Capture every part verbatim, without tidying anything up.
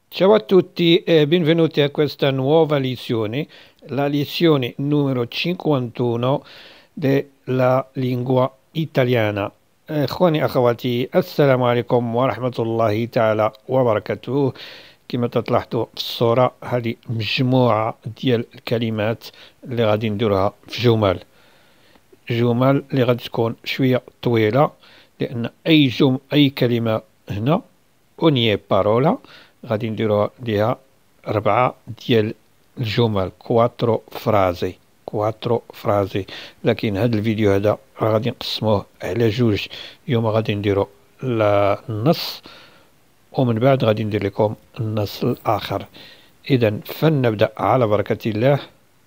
Ciao a tutti e benvenuti a questa nuova lezione, la lezione numero cinquantuno della lingua italiana. إخواني أخواتي السلام عليكم ورحمة الله تعالى وبركاته. كما تلاحظوا في الصورة هذه مجموعة ديال الكلمات اللي غادي نديروها في جمل جمل اللي غادي تكون شوية طويلة، لأن أي جم أي كلمة هنا أونيي بارولا غادي نديروها ليها ربعة ديال الجمل، كواترو فرازي كواترو فرازي. لكن هذا الفيديو هذا غادي نقسموه على جوج، اليوم غادي نديرو النص ومن بعد غادي ندير لكم النص الآخر. إذا فلنبدأ على بركة الله.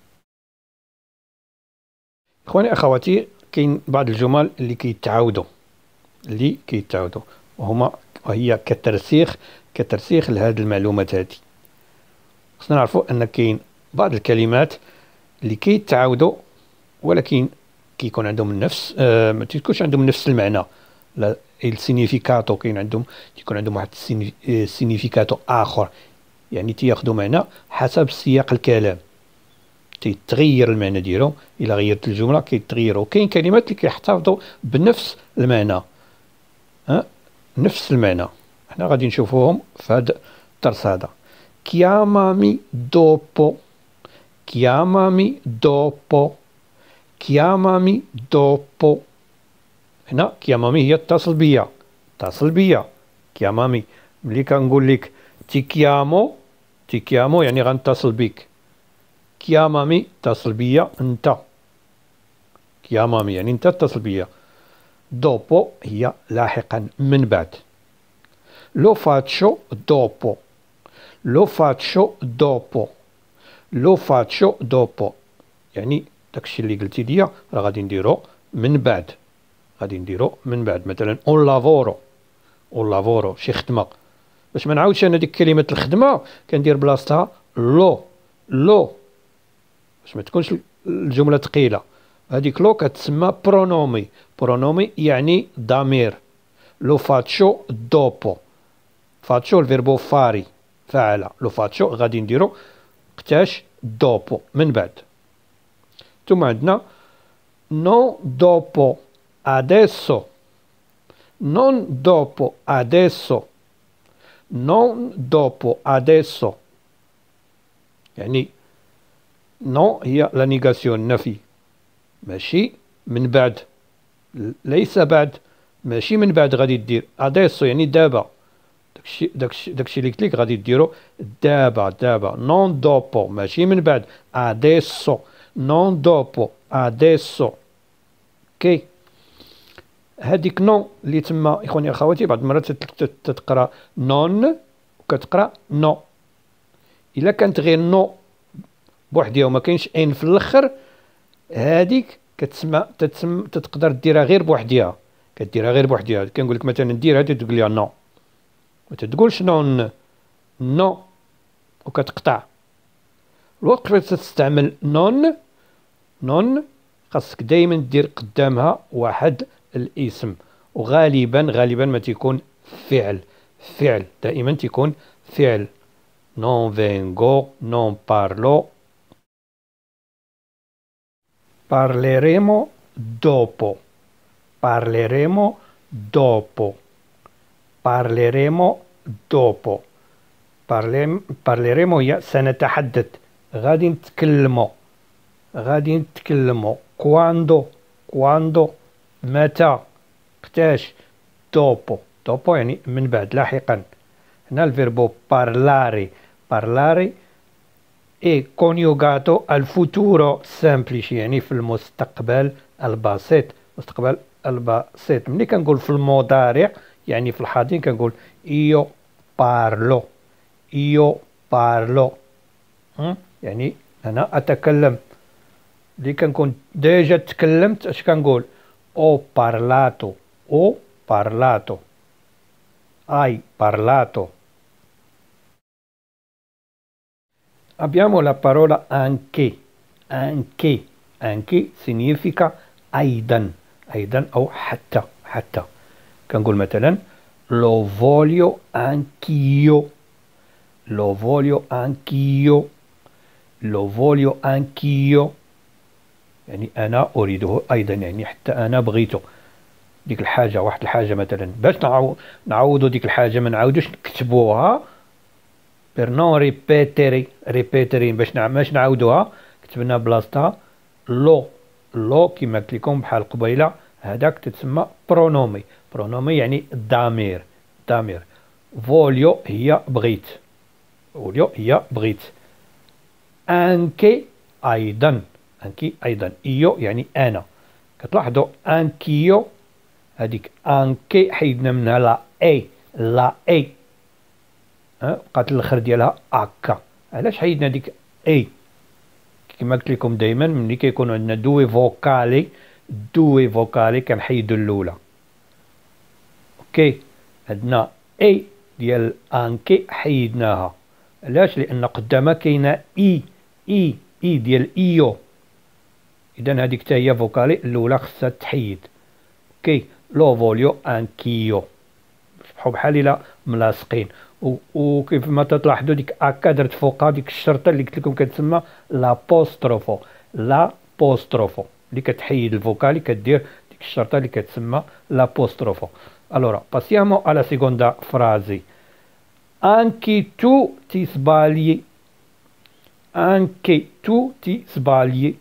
إخواني أخواتي، كاين بعض الجمل اللي كيتعاودوا اللي كيتعاودوا وهما وهي كترسيخ كترسيخ لهذه المعلومات هذه. خصنا نعرفوا أن كاين بعض الكلمات اللي كيتعاودوا ولكن كيكون عندهم نفس آه ما تيكونش عندهم نفس المعنى. لا السينيفيكاتو كاين عندهم تيكون عندهم واحد السينيفيكاتو آخر، يعني تياخذوا معنى حسب سياق الكلام، تيتغير المعنى ديالهم. إلا غيرت الجملة كيتغيروا. كاين كلمات اللي كيحتفظوا بنفس المعنى، ها نفس المعنى. حنا غادي نشوفوهم في هذا الدرس هذا. chiamami dopo chiamami dopo chiamami dopo. هنا chiamami هي اتصل بيا اتصل بيا chiamami. ملي كنقول لك تي كيامو تي كيامو يعني غنتصل بك. chiamami اتصل بيا انت. chiamami يعني انت اتصل بيا. dopo هي لاحقا من بعد. lo faccio dopo lo faccio dopo lo faccio dopo يعني داكشي اللي قلتي ليا راه غادي نديرو من بعد غادي نديرو من بعد. مثلا اون لافورو اون لافورو شي خدمه، باش ما نعاودش انا ديك كلمه الخدمه كندير بلاصتها لو لو باش ما تكونش الجمله ثقيله. هذيك لو كتسمى برونومي برونومي يعني ضمير. لو فاتشو دوبو فاتشو الفيربو فاري فعل. لو فاتشو غادي نديرو قتاش دوبو من بعد. ثم عندنا non dopo adesso non dopo adesso non dopo adesso يعني نو هي لا نيغاسيون النفي، ماشي من بعد، ليس بعد، ماشي من بعد غادي دير اديسو يعني دابا. داكشي داكشي داكشي اللي قلت لك غادي ديرو دابا دابا. نون دوبو ماشي من بعد، اديسو نون دوبو اديسو. اوكي. هذيك نو اللي تما اخواني اخواتي بعض المرات تتقرا نون وكتقرا نو. الا كانت غير نو بوحدها وما كاينش ان في الاخر، هذيك كتسمى تتسمى تقدر ديرها غير بوحدها، كديرها غير بوحدها. كنقول لك مثلا دير هذه تقول لي نو، ما تقولش نون نو وكتقطع. الوقت اللي تستعمل نون نون خاصك دائما دير قدامها واحد الاسم، وغالبا غالبا ما تيكون فعل. فعل دائما تيكون فعل. non vengo non parlo. Parleremo dopo parleremo dopo parleremo dopo Parlem parleremo هي سنتحدث، غادي نتكلموا غادي نتكلموا. quando quando متى، قتاش. dopo dopo يعني من بعد لاحقا. هنا الفيربو parlare parlare è coniugato al futuro semplice يعني في المستقبل البسيط. المستقبل البسيط ملي كنقول في المضارع يعني في الحاضر كنقول io parlo io parlo يعني أنا أتكلم. ملي كنكون ديجا تكلمت اش كنقول ho parlato ho parlato hai parlato. Abbiamo la parola anche anche anche significa أيضا أيضا أو حتى حتى. كنقول مثلا lo voglio anch'io lo voglio anch'io lo voglio anch'io يعني أنا أريده أيضا، يعني حتى أنا بغيته. ديك الحاجة، واحد الحاجة مثلا، باش نعو... نعوضو ديك الحاجة ما نعاودوش نكتبوها بير نو ريبيتيري ريبيتيري باش نع... باش نعاودوها كتبنا بلاصتها لو لو كيما قلت لكم بحال قبيلة، هذاك تتسمى برونومي. برونومي يعني الضمير، الضمير. فوليو هي بغيت، فوليو هي بغيت. انكي ايضا، انكي ايضا. ايو يعني انا. كتلاحظوا انكيو هذيك انكي حيدنا منها لا اي، لا اي بقات الاخر ديالها اكا. علاش حيدنا ديك اي؟ كما قلت لكم دائما ملي كيكون عندنا دوي فوكالي، دوي فوكالي كنحيدو الاولى. اوكي، عندنا اي ديال انكي حيدناها. علاش؟ لان قدامها كاينه اي، اي اي ديال ايو. اذا هذيك حتى هي فوكالي الاولى خصها تحيد. اوكي، لو فوليو انكيو بحال بحال الا ملاصقين. وكيف ما تلاحظوا ديك اكا درت فوقها ديك الشرطه اللي قلت لكم كتسمى لابوستروفو، لابوستروفو اللي كتحيد الفوكالي كدير ديك الشرطه اللي كتسمى لابوستروفو. الوغ باسيامو على سيكوندا فرازي. انكي تو تي سبالي، انكي تو تي سبالي،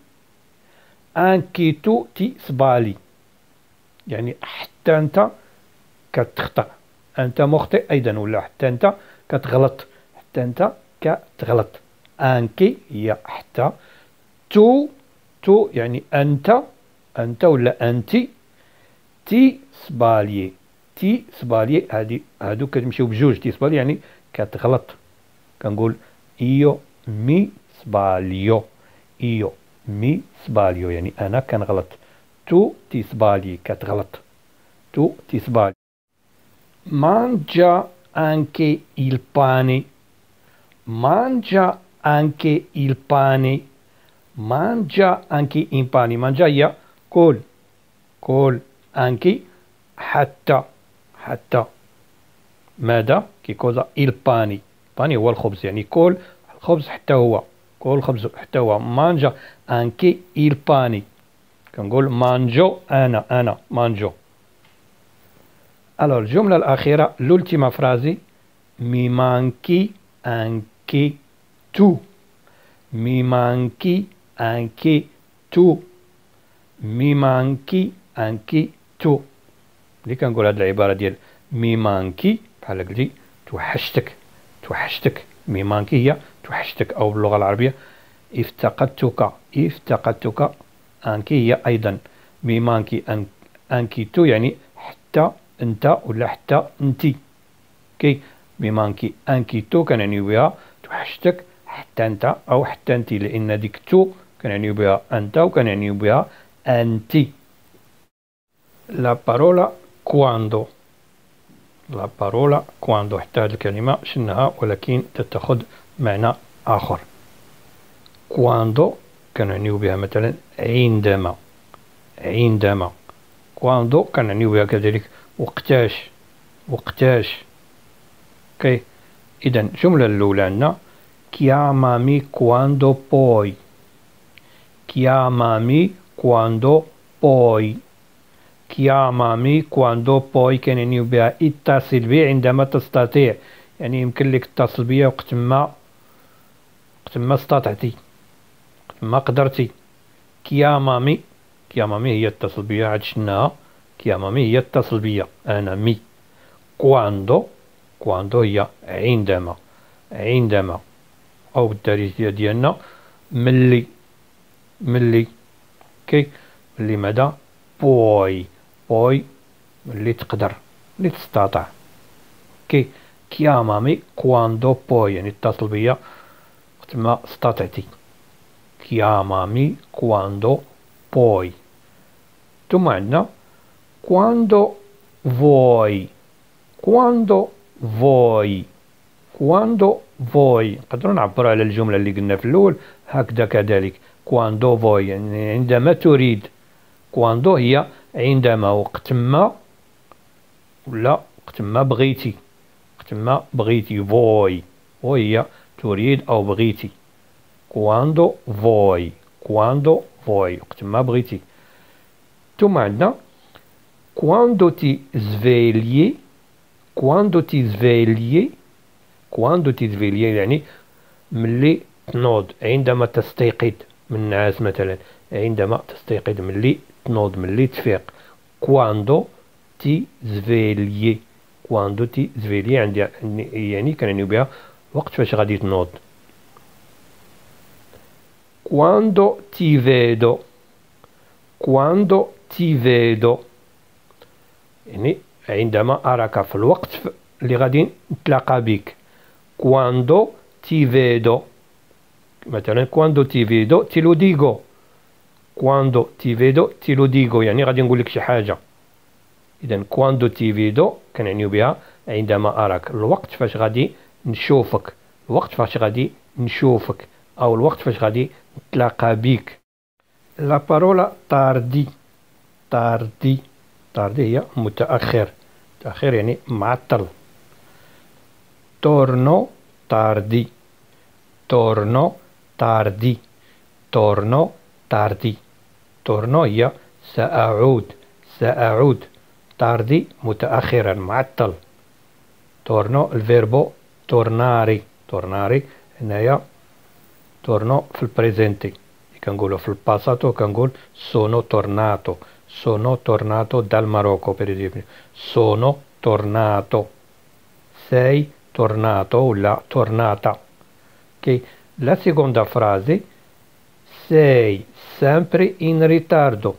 انكي تو تي سبالي يعني حتى انت كتخطأ، انت مخطئ ايضا، ولا حتى انت كتغلط، حتى انت كتغلط. انكي هي حتى، تو تو يعني انت، انت ولا انتي. تي سبالي، تي سبالي هادي هادو كتمشيو بجوج. تي سبالي يعني كتغلط. كنقول ايو مي سباليو، ايو مي سباليو يعني انا كنغلط. تو تي سبالي كتغلط، تو تي سبالي. Mangia anche il pane, mangia anche il pane, mangia anche il pane. mangia هي كل، كل. anche حتى، حتى. ماذا؟ كي كوزا il pane. باني هو الخبز، يعني كل الخبز حتى هو، كل الخبز حتى هو. mangia anche il pane. كنقول مانجو أنا، أنا مانجو. Alors, الجملة الأخيرة l'ultima frase. Mi manchi anche tu, mi manchi anche tu, mi manchi anche tu. ملي كنقول هاد العبارة ديال مي مانكي بحال قلتي توحشتك، توحشتك. مي مانكي هي توحشتك، أو باللغة العربية افتقدتك، افتقدتك. انكي هي أيضا مي مانكي أن انكي تو يعني حتى انت ولا حتى انتي. كي مي مانكي انكي تو كنعنيو بها توحشتك حتى انت او حتى انتي، لان ديك تو كنعنيو بها انت وكنعنيو بها انتي. لا بارولا كواندو، لا بارولا كواندو حتى هذه الكلمة شنها ولكن تتخذ معنى آخر. كواندو كنعنيو بها مثلا عندما، عندما. كواندو كنعنيو بها كذلك وقتاش، وقتاش. اوكي، اذا الجملة الأولى عندنا chiamami quando puoi، chiamami quando puoi، chiamami quando puoi كنعنيو بها اتصل بي عندما تستطيع، يعني يمكن لك تتصل بيا وقت ما، وقت ما استطعتي، وقت ما قدرتي. chiamami، chiamami هي اتصل بيا، عاد شناها؟ chiamami هي اتصل بيا أنا مي. quando، quando هي عندما، عندما. أو بالدارجة ديالنا ملي، ملي. كي ملي ماذا؟ بوي، بوي ملي تقدر، ملي تستطيع. كي chiamami quando puoi يعني اتصل بيا وقت ما استطعتي. chiamami quando puoi. ثم عندنا quando vuoi، quando vuoi، quando vuoi. نقدروا نعبروا على الجملة اللي قلنا في الأول هكذا كذلك. quando vuoi يعني عندما تريد. quando هي عندما، وقت ما، ولا وقت ما بغيتي، وقت ما بغيتي. vuoi وهي تريد أو بغيتي. quando vuoi quando vuoi وقت ما بغيتي. ثم عندنا quando ti svegli quando ti svegli quando ti svegli يعني ملي تنوض، عندما تستيقظ من النعاس مثلا، عندما تستيقظ ملي تنوض ملي تفيق. quando ti svegli quando ti svegli عندي يعني كنعنيو بها وقت فاش غادي تنوض. quando ti vedo quando ti vedo يعني عندما أراك، في الوقت اللي غادي نتلاقى بك. quando ti vedo مثلا quando ti vedo ti lo dico quando ti vedo ti lo dico يعني غادي نقول لك شي حاجة. إذا quando ti vedo كنعنيو بها عندما أراك، الوقت فاش غادي نشوفك، الوقت فاش غادي نشوفك أو الوقت فاش غادي نتلاقى بك. لا بارولا tardi tardi tardi هي متأخر، متأخر يعني معطل. torno tardi torno tardi torno tardi torno هي سأعود سأعود. tardi متأخرا معطل. torno الفيربو tornare tornare هنايا torno في البريزنتي، كنقولو في الباساتو كنقول sono tornato sono tornato dal Marocco per esempio sono tornato. sei tornato ولا tornata. ok. La seconda frase sei sempre in ritardo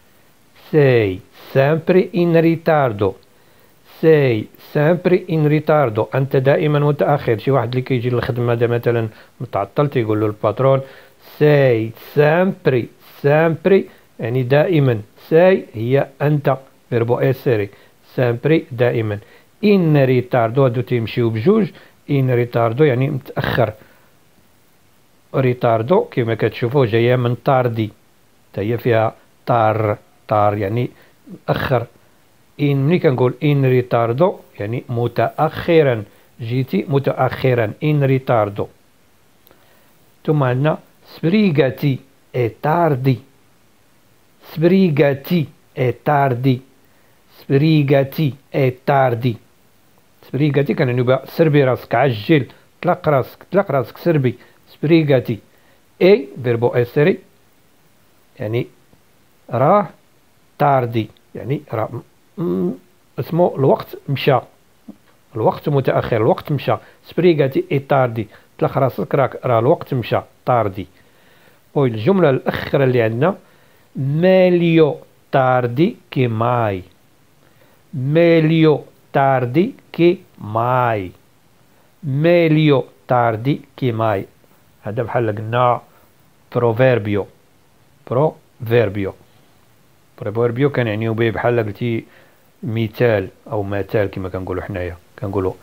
sei sempre in ritardo sei sempre in ritardo أنت دائما متأخر. شي واحد اللي كيجي للخدمة دا مثلا متعطل تيقول له الباترون sei sempre sempre يعني دائما. sei هي أنت فيربو essere sempre دائما. in ritardo هادو تيمشيو بجوج. in ritardo يعني متأخر. ريتاردو كما كتشوفوا جاية من طاردي، هي فيها طار طار يعني مؤخر. إن ملي كنقول إن ريتاردو يعني متأخرا، جيتي متأخرا إن ريتاردو. ثم عندنا سبريغاتي إي تاردي سبريغاتي إي تاردي سبريغاتي إي تاردي سبريغاتي كنعنيو بها سربي راسك، عجل، طلق راسك طلق راسك سربي. سبريغاتي اي فيربو اسري يعني راه تاردي يعني راه اسمو الوقت مشى، الوقت متأخر، الوقت مشى. سبريغاتي اي تاردي طلق راسك راك راه الوقت مشى تاردي. والجملة الأخرى اللي عندنا meglio tardi che mai meglio tardi che mai meglio tardi che mai. هذا بحال قلنا بروفيربيو بروفيربيو بروفيربيو كنعنيو به بحال قلتي مثال او مثال كما كنقولوا حنايا. كنقولوا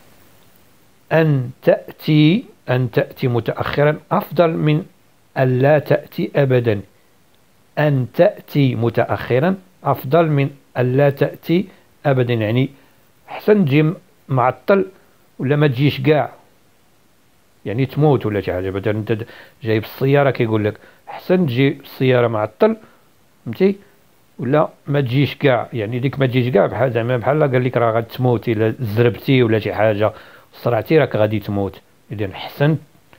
ان تأتي ان تأتي متأخرا افضل من ان لا تأتي ابدا. ان تأتي متأخرا افضل من ان لا تأتي ابدا يعني احسن تجي معطل ولا ما تجيش كاع يعني تموت ولا شي حاجه. مثلا انت جاي بالسياره كيقول لك احسن تجي بالسياره معطل فهمتي ولا ما تجيش كاع، يعني ديك ما تجيش كاع بحال زعما بحال قال لك راه غتموت الا زربتي ولا شي حاجه صرعتي راك غادي تموت. اذا احسن.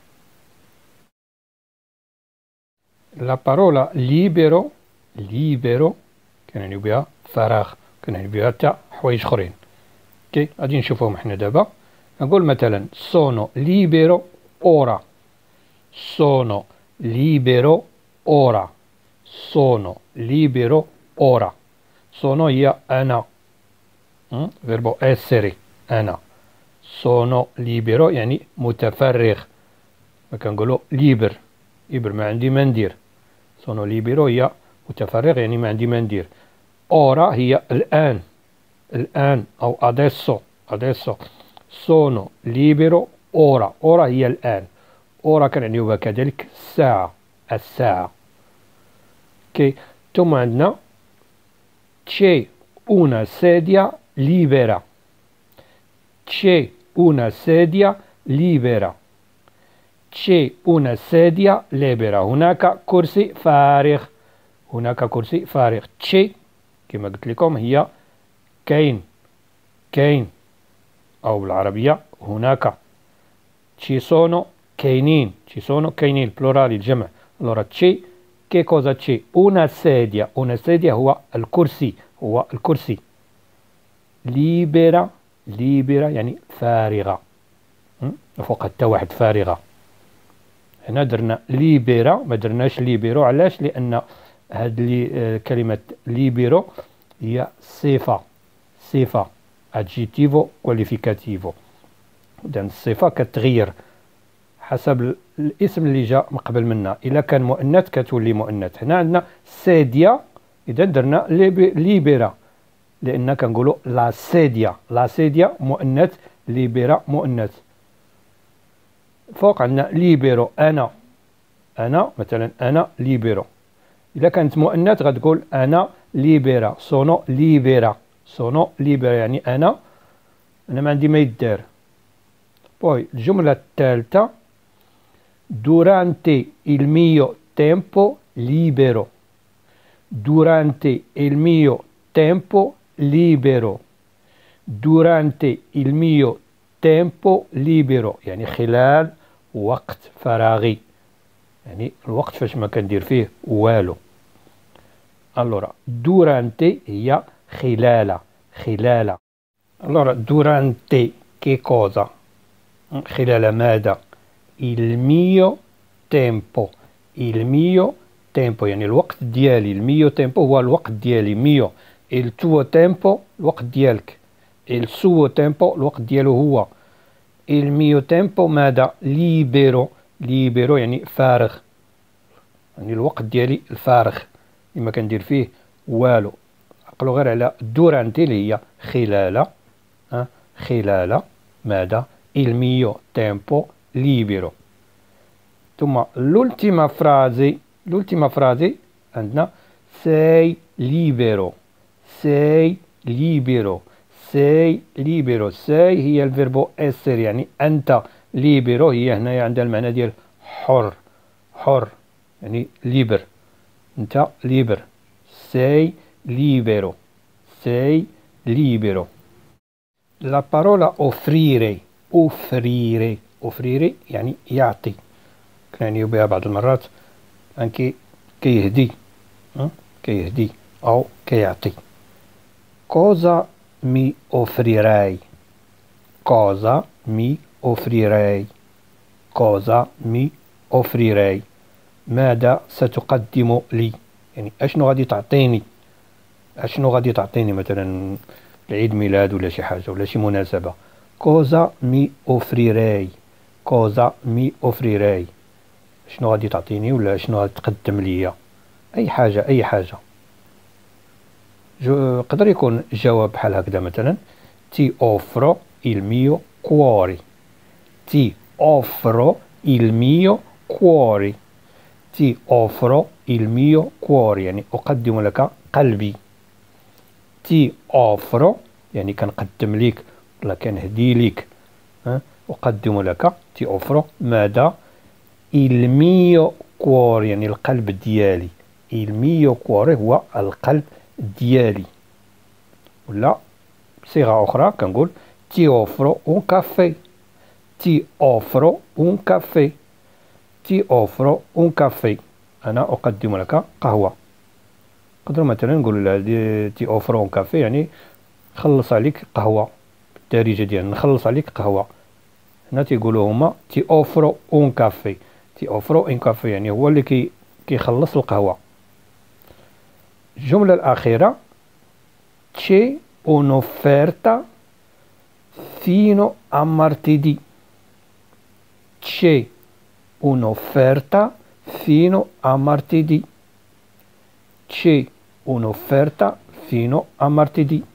لا بارولا ليبرو ليبرو كنعنيو بها فراغ، كنعنيو بها حتى حوايج اخرين. اوكي غادي نشوفوهم حنا دابا. نقول مثلا sono libero ora sono libero ora sono libero ora. sono هي أنا فيربو essere أنا. sono libero يعني متفرغ، كنقولوا liber liber ما عندي ما ندير. sono libero هي متفرغ يعني ما عندي ما ندير. ora هي الآن الآن أو adesso adesso sono libero ora ora هي الآن. ora كنعنيو بها كذلك الساعة الساعة. اوكي. ثم عندنا c'è una sedia libera c'è una sedia libera. C'è una sedia libera. هناك كرسي فارغ. هناك كرسي فارغ. c'è كما قلت لكم هي كاين كاين أو بالعربية هناك. ci sono كاينين ci sono كاينين بلورال الجمع. allora c'è che cosa c'è una sedia. una sedia هو الكرسي هو الكرسي. libera libera يعني فارغة. فوق حتى واحد فارغة. هنا درنا ليبيرا ما درناش ليبيرو. علاش؟ لأن هاد لي كلمة ليبيرو هي صفة صفة adjetivo qualificativo. إذن الصفة كتغير حسب الاسم اللي جاء من قبل منها. إلا كان مؤنث كتولي مؤنث. هنا عندنا سيديا إذا درنا ليبيرا لأن كنقولوا لا سيديا. لا سيديا مؤنث ليبيرا مؤنث. فوق عندنا ليبيرو أنا أنا مثلا أنا ليبيرو. إذا كانت مؤنث غتقول أنا ليبيرا سونو ليبيرا سونو ليبيرا يعني أنا أنا ما عندي ما يدار. بوي الجملة الثالثة durante il mio tempo libero. durante il mio tempo libero. durante il mio tempo libero يعني خلال وقت فراغي. يعني الوقت فاش ما كندير فيه والو. allora durante هي خلال خلال. allora durante che cosa خلال ماذا il mio tempo il mio tempo يعني الوقت ديالي. الميو tempo هو الوقت ديالي. ميو il tuo tempo الوقت ديالك. il suo tempo الوقت ديالو هو. il mio tempo ماذا libero libero يعني فارغ. يعني الوقت ديالي الفارغ اللي ما كندير فيه والو. عقلوا غير على دورانتي اللي هي خلال أه؟ خلال ماذا il mio tempo libero. ثم l'ultima frase l'ultima frase عندنا sei libero sei libero sei libero. sei هي الفيربو essere يعني أنت. libero هي هنايا عندها المعنى ديال حر حر يعني liber أنت liber. sei libero sei libero. la parola offrire offrire offrire يعني يعطي. كنعنيو بها بعض المرات أنكي كيهدي أه؟ كيهدي أو كيعطي. cosa mi offrirai cosa mi offrirai cosa mi offrirai ماذا ستقدم لي يعني أشنو غادي تعطيني أشنو غادي تعطيني مثلا العيد ميلاد ولا شي حاجة ولا شي مناسبة. cosa mi offrirai cosa mi offrirai شنو غادي تعطيني ولا شنو غادي تقدم ليا. أي حاجة أي حاجة. قدر يكون جواب بحال هكذا مثلا ti offro il mio cuore ti offro il mio cuore ti offro il mio cuore يعني أقدم لك قلبي. ti offro يعني كنقدم ليك ولا كنهدي ليك أه؟ أقدم لك ti offro ماذا il mio cuore يعني القلب ديالي. il mio cuore هو القلب ديالي. ولا بصيغة أخرى كنقول ti offro un caffè ti offro un caffè ti offro un caffè أنا أقدم لك قهوة. نقدروا مثلا نقول تي اوفرو اون كافي يعني خلص عليك قهوة بالدارجة ديالنا نخلص عليك قهوة. هنا تيقولوا هما تي اوفرو اون كافي تي اوفرو اون كافي يعني هو اللي كي كيخلص القهوة. الجملة الأخيرة c'è un'offerta fino a martedì c'è un'offerta fino a martedì c'è un'offerta fino a martedì.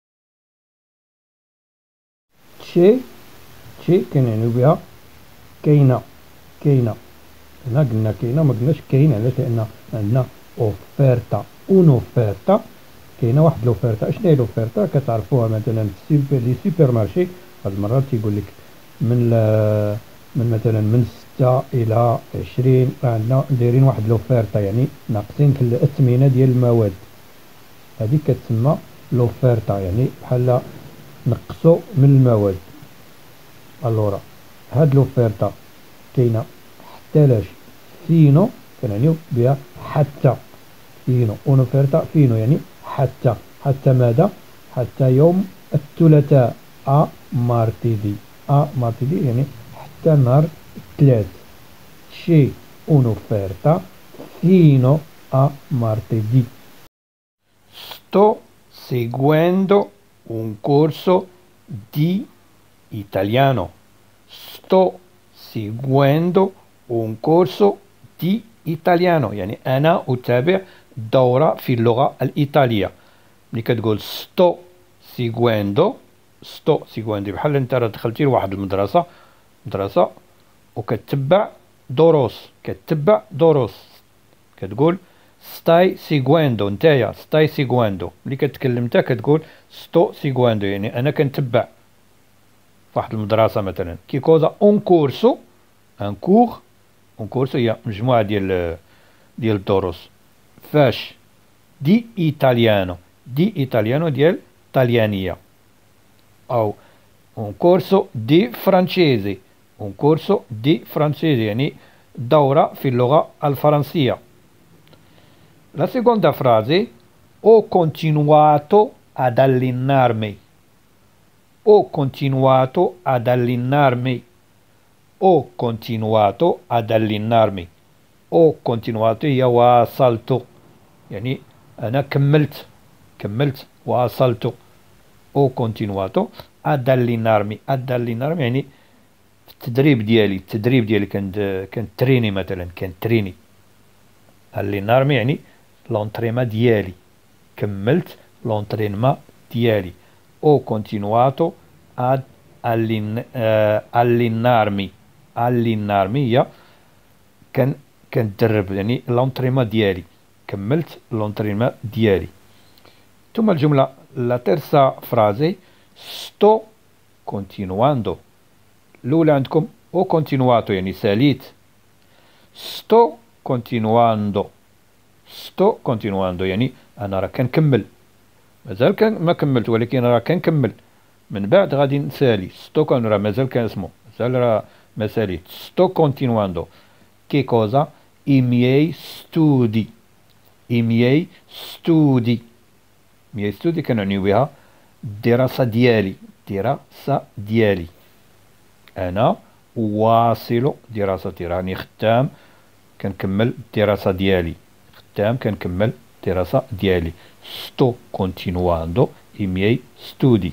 c'è c'è كنعنيو بها كاينة كاينة. هنا قلنا كاينة ما قلناش كاينة علاش لأن عندنا اوفيرتا اونوفيرتا. كاينة واحد لوفيرتا. اشنو هي لوفيرتا؟ كتعرفوها مثلا في لي سوبر مارشي بعض المرات تيقول لك من من مثلا من ستة إلى عشرين، عندنا دايرين واحد لوفيرتا، يعني ناقصين في الأثمنة ديال المواد، هذه كتسمى لوفيرتا، يعني بحال نقصوا من المواد. الورا هاد لوفيرتا كاينه حتى لاش فينو، كنعنيو بها حتى فينو، اونوفيرتا فينو يعني حتى، حتى ماذا؟ حتى يوم الثلاثاء، ا مارتيدي، ا مارتيدي يعني حتى نهار الثلاث. شي un'offerta fino a martedì. Sto seguendo un corso di italiano. Sto seguendo un corso di italiano، يعني أنا أتابع دورة في اللغة الإيطالية. ملي كتقول sto seguendo، sto seguendo بحال أنت راه دخلتي لواحد المدرسة، مدرسة وكتبع دروس، كتبع دروس، كتقول ستاي سيغويندو، نتايا ستاي سيغويندو. ملي كتكلم نتا كتقول ستو سيغويندو، يعني انا كنتبع فواحد المدرسه مثلا. كي كوزا اون كورسو، ان كور، اون كورسو هي مجموعه ديال ديال الدروس. فاش؟ دي ايطاليانو، دي ايطاليانو ديال طاليانيه. او اون كورسو دي فرانشيزي، un corso di francese يعني دورة في اللغة الفرنسية. La seconda frase: ho continuato ad allenarmi. Ho continuato ad allenarmi. Ho continuato ad allenarmi. Ho continuato هي واصلت، يعني أنا كملت، كملت واصلت. Ho continuato ad allenarmi. ad allenarmi يعني التدريب ديالي، التدريب ديالي كنت كنتريني مثلا، كنتريني. الينارمي يعني لونطريما ديالي، كملت لونطرينما ديالي. او كونتينواتو اد الينارمي. الينارمي هي كان كندرب، يعني لونطريما ديالي، كملت لونطريما ديالي. ثم الجملة لا تيرسا فرازي: sto continuando. الأولى عندكم او كونتينواتو يعني ساليت، ستو كونتينواندو، ستو كونتينواندو يعني أنا راه كنكمل، مازال كان ما كملت ولكن راه كنكمل، من بعد غادي نسالي. ستو كان راه مازال كنسمو، مازال راه ما ساليت. ستو كونتينواندو كي كوزا i miei studi، i miei studi، miei studi كنعنيو بها الدراسة ديالي، الدراسة ديالي. أنا واصل دراستي، راني خدام كنكمل الدراسة ديالي، خدام كنكمل الدراسة ديالي. sto continuando i miei studi.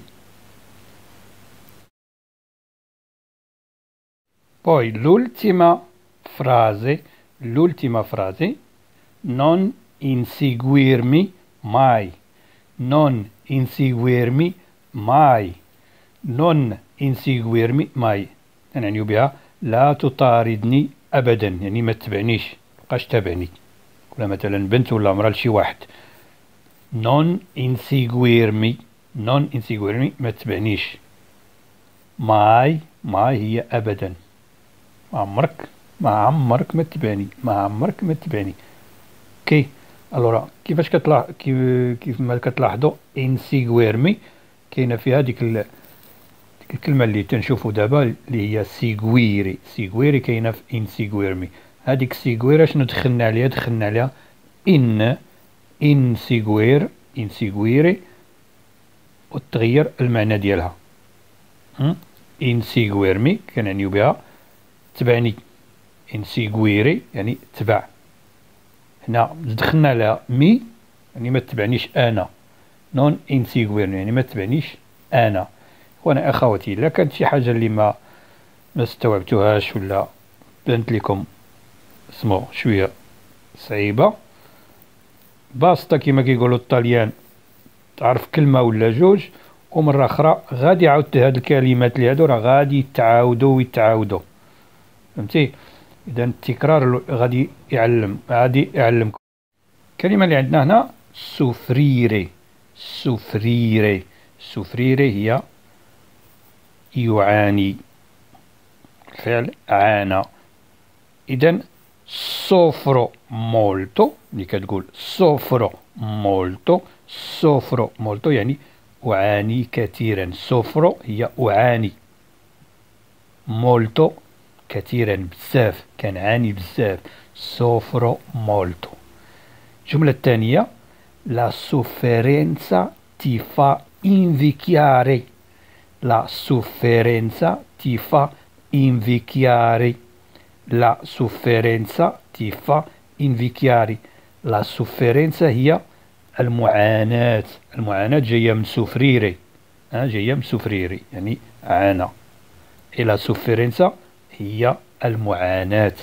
Poi l'ultima frase, l'ultima frase: non inseguirmi mai, non inseguirmi mai. non inseguirmi mai يعني بها لا تطاردني أبدا، يعني ما تتبعنيش، متبقاش تابعني. ولا مثلا بنت ولا مرا لشي واحد، non inseguirmi، non inseguirmi ما تتبعنيش. ماي، ماي هي أبدا، ما عمرك، ما عمرك ما تتبعني، ما عمرك ما تتبعني. كي الورا كيفاش كتلاح كيف كيف ما كتلاحظوا inseguirmi كاينه فيها ديك ال الكلمة اللي تنشوفو دابا اللي هي سيغويري، سيغويري كاينة في انسيغويرمي. هاديك سيغويري شنو دخلنا عليها؟ دخلنا عليها ان، انسيغوير، انسيغويري، وتغير المعنى ديالها. انسيغويرمي كنعنيو بها تبعني، انسيغويري يعني تبع. هنا دخلنا على مي يعني ما تبعنيش انا، نون انسيغويرمي يعني ما تبعنيش انا. وانا اخواتي الا كانت شي حاجه اللي ما ما استوعبتوهاش ولا بانت لكم اسمو شويه صعيبه، باسطه كيما كيقولوا الطاليان، تعرف كلمه ولا جوج ومره اخرى غادي عاود هاد الكلمات اللي هادو راه غادي يتعاودوا ويتعاودوا، فهمتي؟ اذا التكرار غادي يعلم، غادي يعلمكم. الكلمه اللي عندنا هنا سوفريري، سوفريري، سوفريري هي يعاني، الفعل عانى. إذا soffro molto اللي كتقول soffro molto soffro molto يعني أعاني كثيرا. soffro هي أعاني، molto كثيرا بزاف، كنعاني بزاف. soffro molto. الجملة الثانية la sofferenza ti fa invecchiare. la sofferenza ti fa invecchiare. la sofferenza ti fa invecchiare. la sofferenza هي المعاناة. المعاناة جاية من سوفريري، ها جاية من سوفريري يعني عانى. la sofferenza هي المعاناة.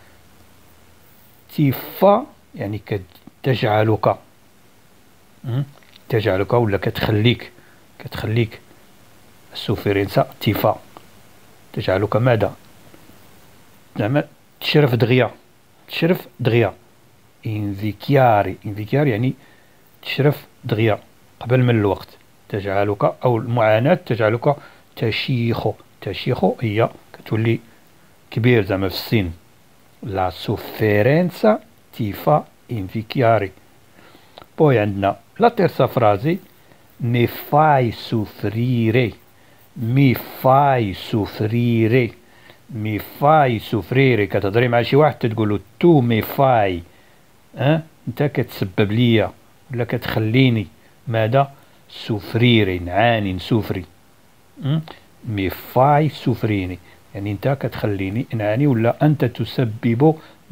ti fa يعني كتجعلك، تجعلك ولا كتخليك، كتخليك. السوفرينسا تيفا تجعلك ماذا؟ زعما تشرف دغيا، تشرف دغيا. انفيكياري، انفيكياري يعني تشرف دغيا قبل من الوقت. تجعلك أو المعاناة تجعلك تشيخ. تشيخ هي كتولي كبير زعما في السن. لا سوفيرنسا تيفا انفيكياري. بوي عندنا لا تيرسا فرازي mi fai soffrire. mi fai soffrire. mi fai soffrire. كتهضري مع شي واحد تقولو تو مي فاي، ها انت كتسبب ليا ولا كتخليني ماذا؟ سوفريري، نعاني نسوفري. مي فاي سوفريني يعني انت كتخليني نعاني ولا انت تسبب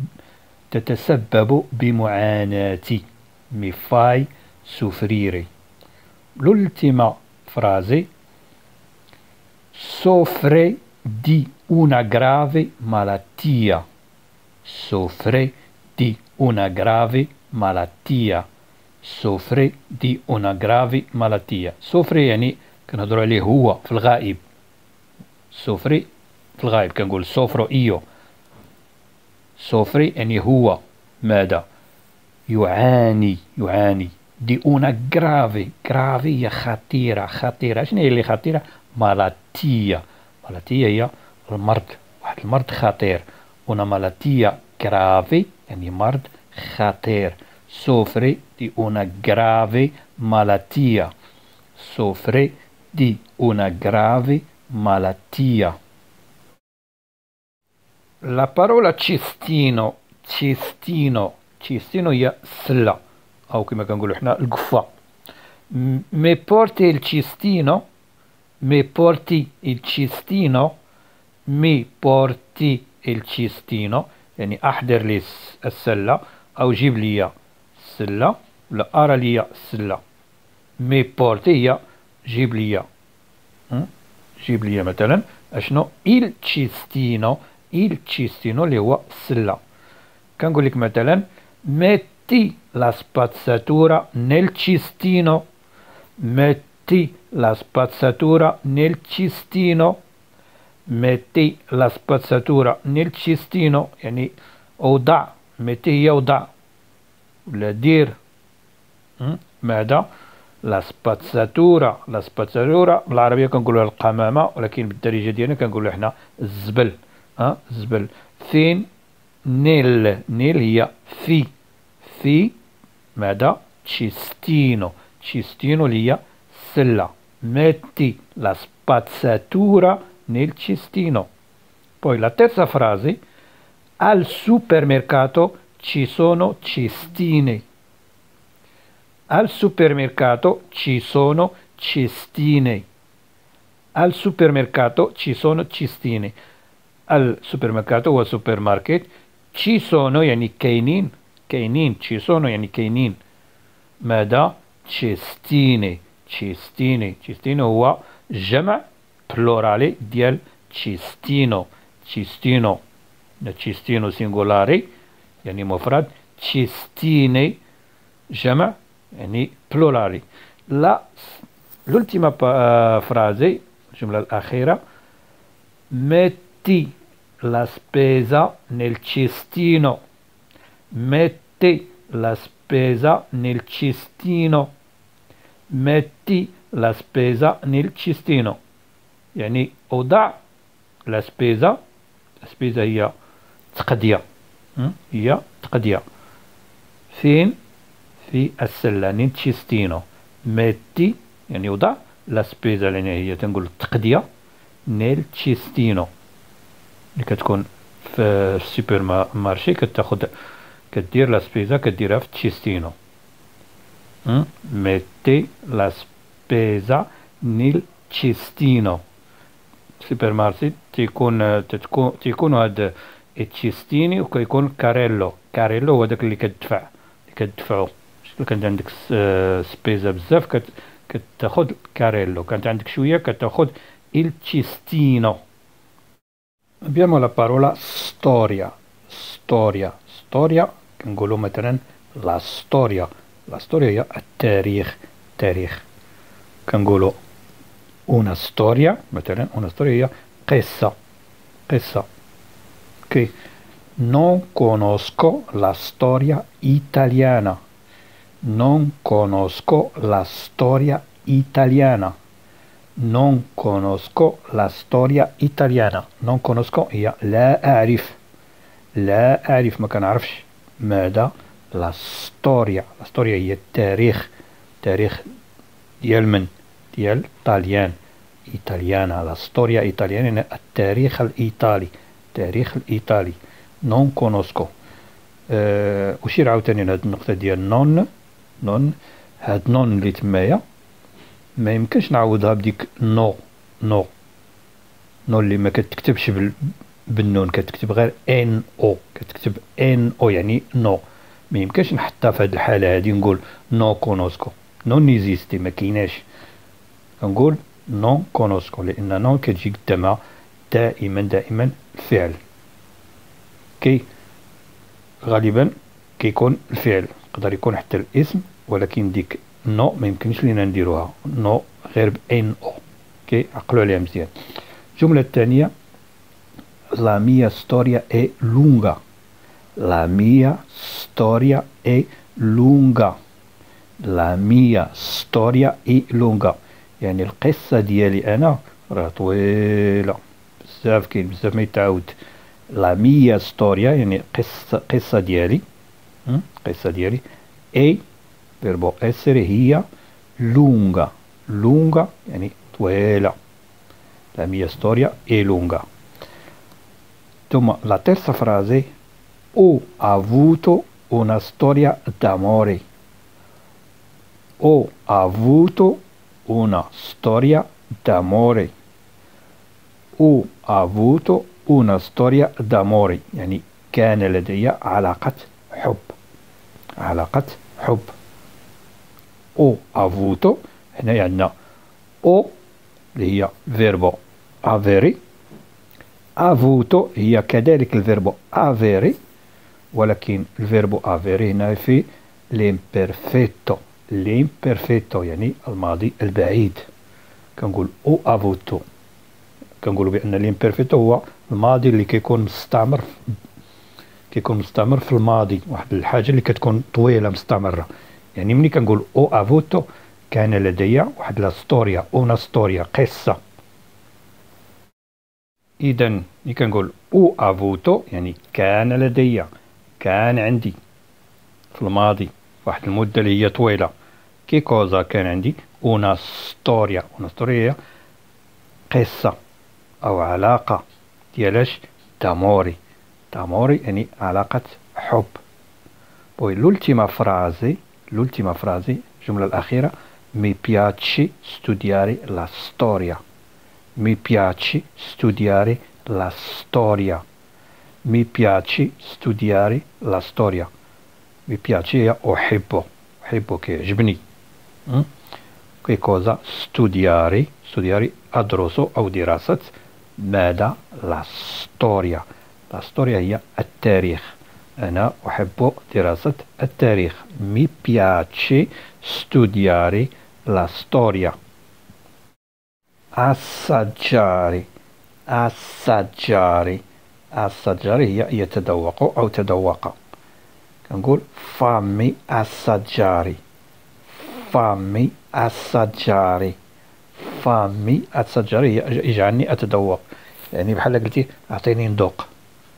تتسبب بمعاناتي. mi fai soffrire. L'ultima frase soffre di una grave malattia. soffre di una grave malattia. soffre di una grave malattia. soffre يعني كنهضروا عليه هو في الغائب. soffre في الغائب كنقول soffro io. soffre يعني هو ماذا؟ يعاني، يعاني. دي انا جرافي، جرافي هي خطيرة، خطيرة. شنو هي اللي خطيرة؟ مالاتية. مالاتية هي المرض، واحد المرض خطير. انا مالاتية جرافي يعني مرض خطير. سوفري دي انا جرافي مالاتية. سوفري دي انا جرافي مالاتية. La parola cestino، cestino، cestino هي السلة أو كما كنقولو حنا القفة. مي بورتي الcestino، مي بورتي الcestino، مي بورتي الcestino يعني أحضر لي السلة أو جيب لي السلة ولا أرى لي السلة. مي بورتي هي جيب لي، جيب لي مثلا أشنو؟ الcestino. الcestino اللي هو السلة. كنقول لك مثلا metti la spazzatura nel cestino. metti la spazzatura nel cestino. metti la spazzatura nel cestino يعني أوضع. metti هي أوضع ولا دير ماذا؟ لا سباتساتورا. لا سباتساتورا بالعربية كنقولوها القمامة، ولكن بالدارجة ديالنا كنقولو حنا الزبل. ها الزبل. فين؟ نيل. نيل هي في، في ماذا؟ cestino. cestino اللي هي سلة. metti la spazzatura nel cestino. Poi la terza frase al supermercato ci sono cestine. al supermercato ci sono cestine. al supermercato ci sono cestine. al supermercato هو سوبر ماركت. ci sono يعني كاينين، كاينين. ci sono يعني كاينين ماذا؟ cestine. cestine. cestine هو جمع بلورالي ديال cestino. cestino cestino سينغولاري يعني مفرد. cestine جمع يعني بلورالي. لا l'ultima frase الجملة الأخيرة metti la spesa nel cestino. metti la spesa nel cestino. metti la spesa nel cestino يعني أوضع la spesa سبيزا هي تقدية، هي تقدية. فين؟ في السلة. نينتشيستينو ميتي يعني وضع لا سبيزا لأن هي تنقول التقدية نيل تشيستينو اللي كتكون في السوبر مارشي كتاخد كدير لا سبيزا كديرها في تشيستينو. ميتي لا سبيزا نيل تشيستينو. سوبر مارشي تيكون تتكون تيكون هاد تشيستيني وكيكون كاريلو. كاريلو هو داك اللي كتدفع اللي كتدفعو. شكون كانت عندك سبيزا بزاف كت كتاخد كاريلو، كانت عندك شويه كتاخد il cestino. Abbiamo la parola storia. storia storia كنقولوا مثلا la storia. la storia هي التاريخ. تاريخ كنقولوا una storia مثلا una storia هي قصة. قصة. ok. non conosco la storia italiana. non conosco la storia italiana. non conosco la storia italiana. non conosco هي لا أعرف. لا أعرف ما كنعرفش ماذا la storia. la storia هي التاريخ. تاريخ ديال من؟ ديال طاليان. إيطاليانا. la storia italiana التاريخ الإيطالي. التاريخ الإيطالي. non conosco. أه أشير عاوتاني لهاد النقطة ديال نون. نون هاد نون اللي تمايا ما يمكنش نعوضها بديك نو. نو نو اللي ما كتكتبش بال... بالنون كتكتب غير ان او. كتكتب ان او يعني نو. ما يمكنش نحطها في هاد الحالة هادي نقول نو كونوسكو. نو نيزيستي ما كيناش. كنقول نو كونوسكو لأن نو كتجي قدامها دائما دائما الفعل. كي غالبا كيكون الفعل يقدر يكون حتى الاسم ولكن ديك نو ما يمكنش لينا نديروها. نو غير بان او. كي عقلوا عليها مزيان. الجملة الثانية la mia storia è lunga. la mia storia è lunga. la mia storia è lunga يعني القصة ديالي أنا راه طويلة بزاف. كاين بزاف ما يتعاود. la mia storia يعني قصة قصة ديالي. قصة ديالي اي verbo essere هي lunga. lunga يعني طويلة. la mia storia è lunga. ثم la terza frase ho avuto una storia d'amore. ho avuto una storia d'amore. ho avuto una storia d'amore يعني كان لدي علاقة حب. علاقة حب. او افوتو هنا عندنا او اللي هي فيربو افيري. افوتو هي كذلك الفيربو افيري ولكن الفيربو افيري هنا في ليمبرفيتو. ليمبرفيتو يعني الماضي البعيد. كنقول او افوتو كنقولوا بان ليمبرفيتو هو الماضي اللي كيكون مستعمر كيكون مستمر في الماضي. واحد الحاجة اللي كتكون طويلة مستمرة. يعني ملي كنقول او افوتو كان لدي واحد لا ستوريا. اون ستوريا قصة. اذا ملي كنقول او افوتو يعني كان لدي كان عندي في الماضي واحد المدة اللي هي طويلة. كي كوزا كان عندي اون ستوريا. اون ستوريا قصة او علاقة ديالاش داموري. d'amore يعني علاقة حب. poi l'ultima frase l'ultima frase الجملة الأخيرة mi piace studiare la storia. mi piace studiare la storia. mi piace studiare la storia. mi piace هي أحبه. أحبه كيعجبني. كي كوزا studiare studiare أدرس أو دراسة ماذا؟ la storia. la storia هي التاريخ. أنا أحب دراسة التاريخ. mi piace studiare la storia. assaggiare assaggiare assaggiare هي يتذوق أو تذوق. كنقول fammi assaggiare. fammi assaggiare. fammi assaggiare هي اجعلني أتذوق. يعني بحال قلتي أعطيني نذوق.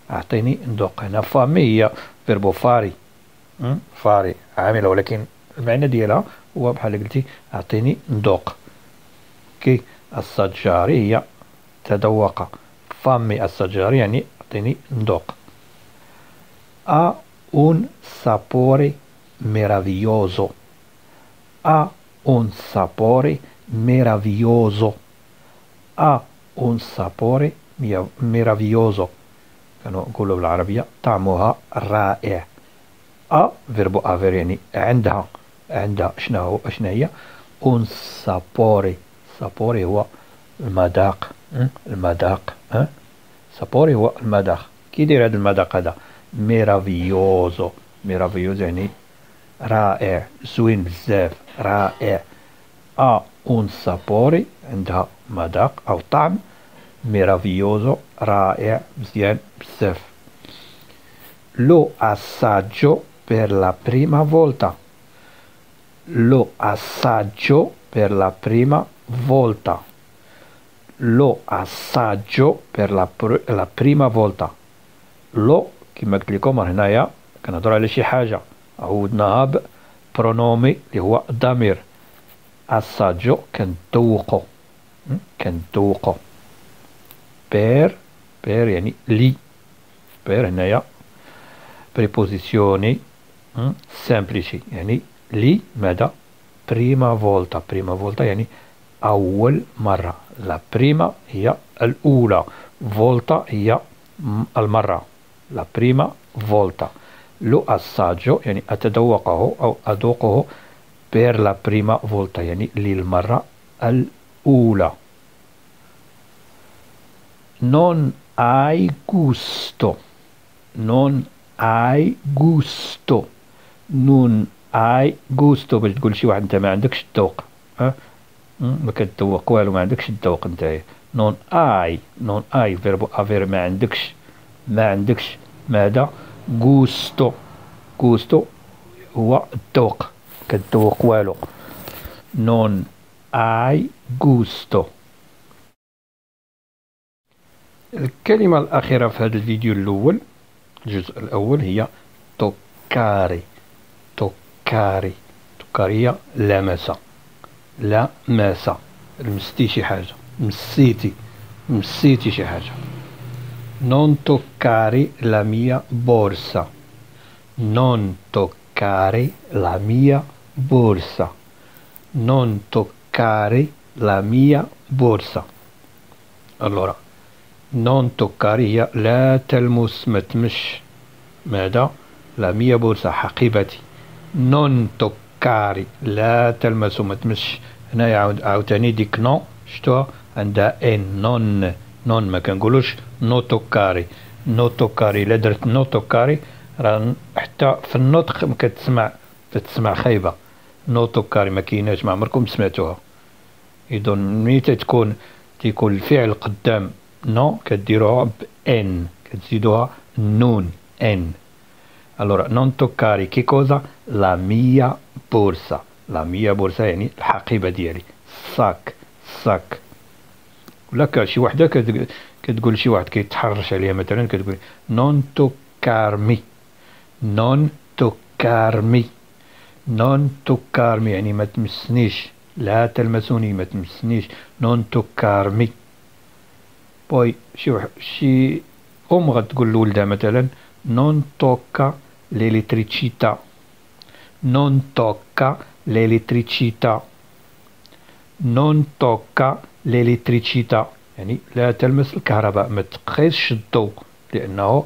أعطيني ندوق. هنا فامي هي فيربو فاري، فاري عاملة، ولكن المعنى ديالها هو بحال قلتي أعطيني ندوق. كي السجاري هي تذوق، فامي السجاري يعني أعطيني ندوق. ha un sapore meraviglioso، ha un sapore meraviglioso، ha un sapore meraviglioso، كانوا نقولوا بالعربية طعمها رائع. ا فيربو افير يعني عندها، عندها شنو هو شنو هي؟ un sapore، sapore هو المذاق، المذاق ها، sapore هو المذاق. كي يدير هذا المذاق هذا؟ meraviglioso، meraviglioso يعني رائع، زوين بزاف، رائع. ا un sapore عندها مذاق أو طعم، meraviglioso رائع، مزيان بزاف. lo assaggio per la prima volta، lo assaggio per la prima volta، lo assaggio per la, pr la prima volta. لو كما قلت لكم هنايا كنهضروا على شي حاجة عودناها ببرونومي اللي هو الضمير. اساجو كنذوقو، كنذوقو. بير، بير يعني لي، بير هنايا بريبوزيسيوني سامبليشي يعني لي ماذا؟ بريما فولتا، بريما فولتا يعني أول مرة. لا بريما هي الأولى، فولتا هي المرة، لا بريما فولتا. لو أساجو يعني أتذوقه أو أذوقه، بير لا بريما فولتا يعني للمرة الأولى. non hai gusto، non hai gusto، non hai gusto باش تقول شي واحد انت ما عندكش الذوق، ها ما كتذوق والو، ما عندكش الذوق نتايا. non hai، non hai فيربو افير ما عندكش، ما عندكش ماذا؟ gusto، gusto هو الذوق، كتذوق والو. non hai gusto. الكلمة الأخيرة في هذا الفيديو الأول، الجزء الأول، هي توكاري، توكاري، توكاري هي لمسة، لمسة، لمستي شي حاجة، مسيتي، مسيتي شي حاجة. non toccare la mia borsa، non toccare la mia borsa، non toccare la mia borsa. allora non toccare هي لا تلمس، ما تمش ماذا؟ لا ميا بورصة حقيبتي. non toccare لا تلمس وما تمش. هنايا عاود عاوتاني ديك نو شتوها عندها ان، نون، نون ما كنقولوش نو توكاري. نو توكاري الا درت نو توكاري راه حتى في النطق ما كتسمع، كتسمع خايبة. نو توكاري ما كايناش، ما عمركم سمعتوها. اذا ملي تكون تيكون الفعل قدام نو كديروها بان، كتزيدوها نون، ان. allora non toccare che cosa؟ la mia borsa، la mia borsa يعني الحقيبة ديالي، sac، sac. ولا شي وحدة كتقول شي واحد كيتحرش عليها مثلا كتقول non toccarmi، non toccarmi، non toccarmi يعني ما تمسنيش، لا تلمسوني، ما تمسنيش، non toccarmi. بوي شي وح... شي أم غتقول لولدها مثلا non tocca l'elettricità، non tocca l'elettricità، non tocca l'elettricità يعني لا تلمس الكهرباء، ما تقيسش الضوء لأنه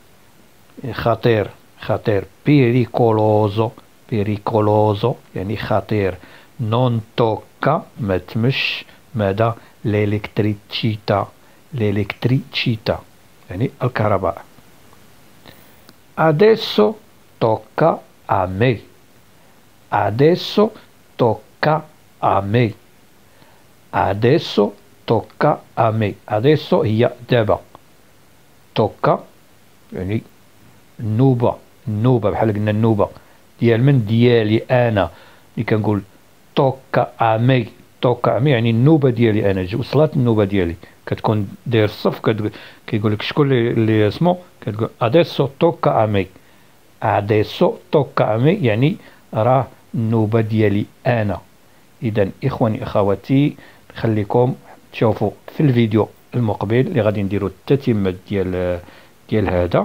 خطير، خطير. pericoloso، pericoloso يعني خطير. non tocca ما تمش ماذا؟ l'elettricità، l'elettricità يعني الكهرباء. adesso tocca a me، adesso tocca a me، adesso tocca a me. adesso هي دابا، tocca يعني النوبة، النوبة بحال قلنا النوبة ديال من؟ ديالي أنا. اللي كنقول tocca a me، tocca a me يعني النوبة ديالي أنا، وصلت النوبة ديالي، كتكون داير الصف كيقول لك شكون اللي اسمه، كتقول اديسو توكا امي. اديسو توكا امي يعني راه النوبة ديالي انا. اذا اخواني اخواتي خليكم تشوفوا في الفيديو المقبل اللي غادي نديرو التتمة ديال ديال هذا.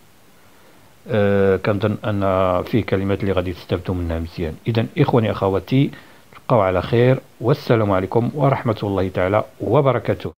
أه كنظن ان فيه كلمات اللي غادي تستافدوا منها مزيان. اذا اخواني اخواتي تبقاو على خير، والسلام عليكم ورحمة الله تعالى وبركاته.